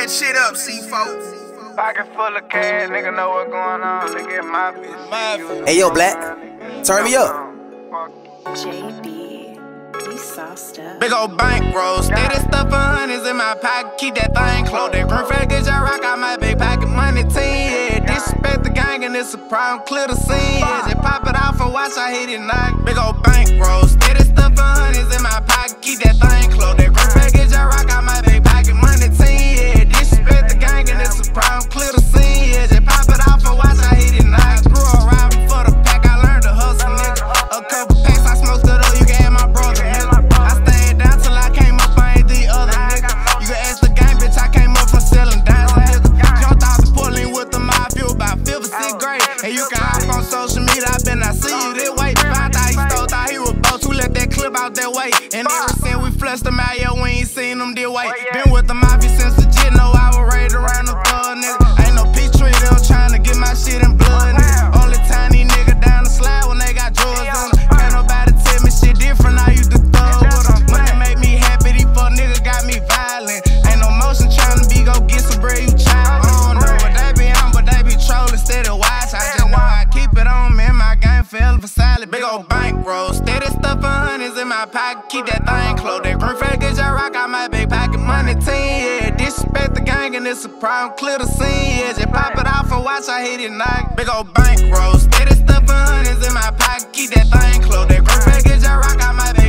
that shit up, C4. Pocket full of cash, nigga know what's going on. They get my bitch. Hey yo, Black, turn me up. JB, you sauced up. Big ol' bankrolls, steady stuff for hundreds in my pocket, keep that thing closed. That green flag get your rock out my big pocket money team. Yeah, disrespect the gang and it's a problem, clear the scene. Yeah, just pop it off and watch I hit it knock. Big ol' bankrolls, steady stuff for hundreds in my pocket, keep that thing closed. That green flag get your rock out my big pocket money team. Yeah, disrespect the gang and it's a problem, clear the scene. Yeah, just pop it off and watch I hit it knock. Grew up robbing for the pack, I learned to hustle, nigga. A couple packs I smoked it up, you can have my brother, nigga. I stayed down till I came up, I ain't the other nigga. You can ask the gang, bitch, I came up from selling dimes, nigga. Jumped out the Portland with the Mafia about 5th or 6th grade. And you can hop on social media, I been I see you this way. Found out he stole, thought he was boss, who let that clip out that way. And ever since we flushed them out, yeah, we ain't seen them this way. Been with the Mafia since legit, know I was raised around the thug, nigga. Ain't no peach tree, they was trying to get my shit in blood, nigga. Only time these niggas down the slide when they got drugs on them. Can't nobody tell me shit different, I used to thug with them. Money make me happy, these fuck niggas got me violent. Ain't no motion trying to be, go get some bread, you child. I don't know what they be on, but they be trolling, steady watch. I just know I keep it on, man, my game fell for solid. Big ol' bankroll, steady stuff for hundreds in my pocket, keep that thing closed. That green flag get your rock out my big pocket money team. Yeah, disrespect the gang and it's a problem, clear the scene. Yeah, just pop it off and watch I hit it knock. Big ol' bankroll, steady stuff for hundreds in my pocket, keep that thing closed. That green flag get your rock out my big